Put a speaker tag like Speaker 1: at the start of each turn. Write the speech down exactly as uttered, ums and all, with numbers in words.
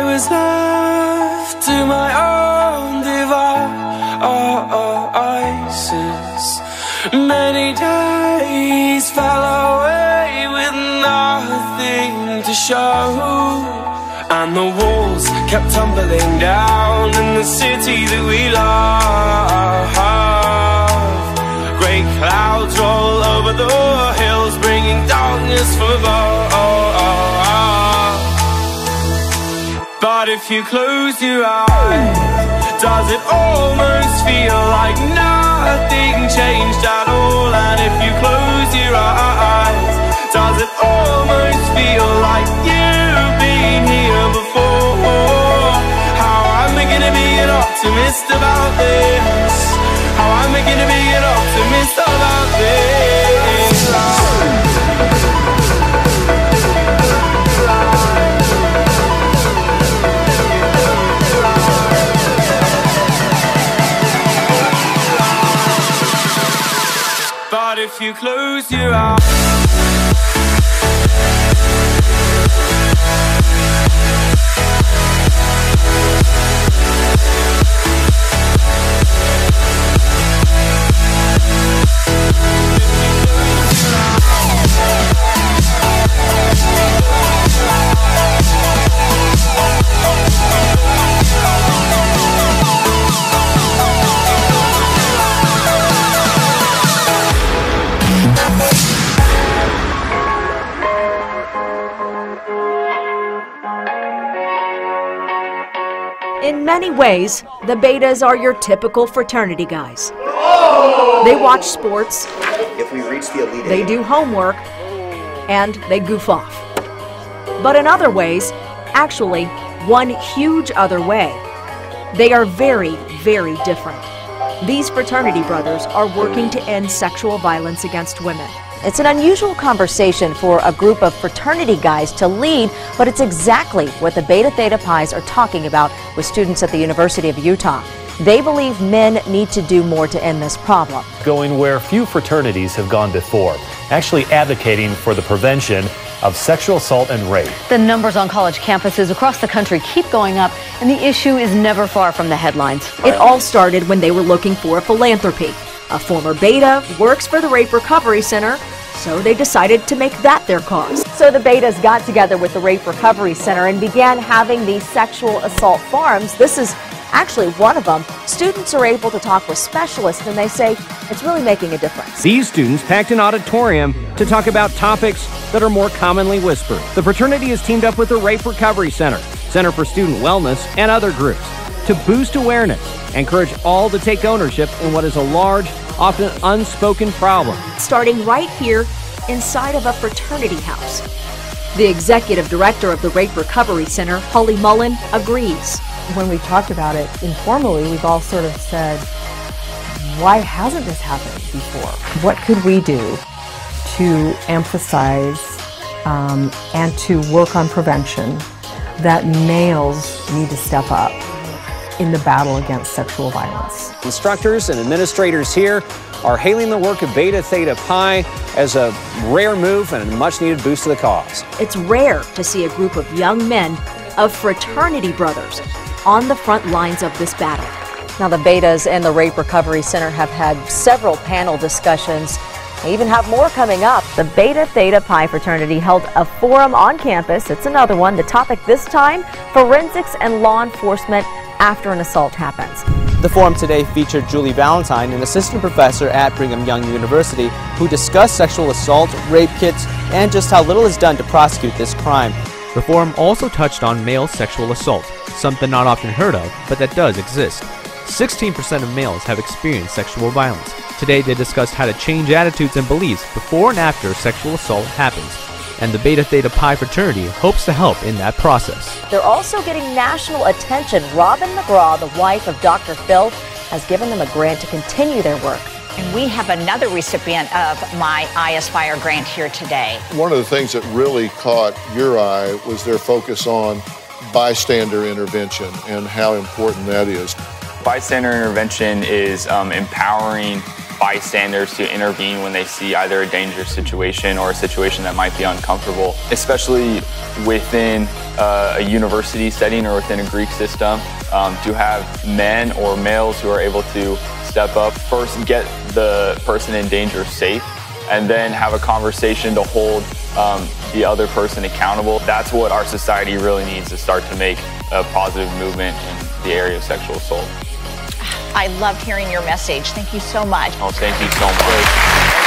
Speaker 1: was left to my own devices. Many days fell away with nothing to show, and the walls kept tumbling down in the city that we love. Great clouds roll over the hills, bringing darkness for both. But if you close your eyes, does it almost feel like nothing changed at all? And if you close your eyes, does it almost feel like you've been here before? How am I gonna be an optimist about this? How am I gonna be an optimist about this? But if you close your eyes,
Speaker 2: in many ways, the Betas are your typical fraternity guys. They watch sports,
Speaker 3: if we reach the elite
Speaker 2: they do homework, and they goof off. But in other ways, actually, one huge other way, they are very, very different. These fraternity brothers are working to end sexual violence against women.
Speaker 4: It's an unusual conversation for a group of fraternity guys to lead, but it's exactly what the Beta Theta Pi's are talking about with students at the University of Utah. They believe men need to do more to end this problem.
Speaker 5: Going where few fraternities have gone before, actually advocating for the prevention of sexual assault and rape.
Speaker 6: The numbers on college campuses across the country keep going up, and the issue is never far from the headlines.
Speaker 2: It all started when they were looking for a philanthropy. A former Beta works for the Rape Recovery Center, so they decided to make that their cause.
Speaker 4: So the Betas got together with the Rape Recovery Center and began having these sexual assault forums. This is actually one of them. Students are able to talk with specialists, and they say it's really making a difference.
Speaker 7: These students packed an auditorium to talk about topics that are more commonly whispered. The fraternity has teamed up with the Rape Recovery Center, Center for Student Wellness, and other groups to boost awareness, encourage all to take ownership in what is a large, often unspoken problem.
Speaker 2: Starting right here inside of a fraternity house. The executive director of the Rape Recovery Center, Holly Mullen, agrees.
Speaker 8: When we talked about it informally, we've all sort of said, why hasn't this happened before? What could we do to emphasize um, and to work on prevention that males need to step up in the battle against sexual violence?
Speaker 7: Instructors and administrators here are hailing the work of Beta Theta Pi as a rare move and a much-needed boost to the cause.
Speaker 2: It's rare to see a group of young men, of fraternity brothers, on the front lines of this battle.
Speaker 4: Now the Betas and the Rape Recovery Center have had several panel discussions. They even have more coming up. The Beta Theta Pi fraternity held a forum on campus. It's another one. The topic this time, forensics and law enforcement after an assault happens.
Speaker 9: The forum today featured Julie Valentine, an assistant professor at Brigham Young University, who discussed sexual assault, rape kits, and just how little is done to prosecute this crime.
Speaker 10: The forum also touched on male sexual assault, something not often heard of, but that does exist. sixteen percent of males have experienced sexual violence. Today they discussed how to change attitudes and beliefs before and after sexual assault happens. And the Beta Theta Pi fraternity hopes to help in that process.
Speaker 4: They're also getting national attention. Robin McGraw, the wife of Doctor Phil, has given them a grant to continue their work.
Speaker 11: And we have another recipient of my I Aspire grant here today.
Speaker 12: One of the things that really caught your eye was their focus on bystander intervention and how important that is.
Speaker 13: Bystander intervention is um, empowering bystanders to intervene when they see either a dangerous situation or a situation that might be uncomfortable, especially within uh, a university setting or within a Greek system, um, to have men or males who are able to step up, first get the person in danger safe, and then have a conversation to hold um, the other person accountable. That's what our society really needs to start to make a positive movement in the area of sexual assault.
Speaker 11: I loved hearing your message. Thank you so much.
Speaker 13: Oh, thank you so much.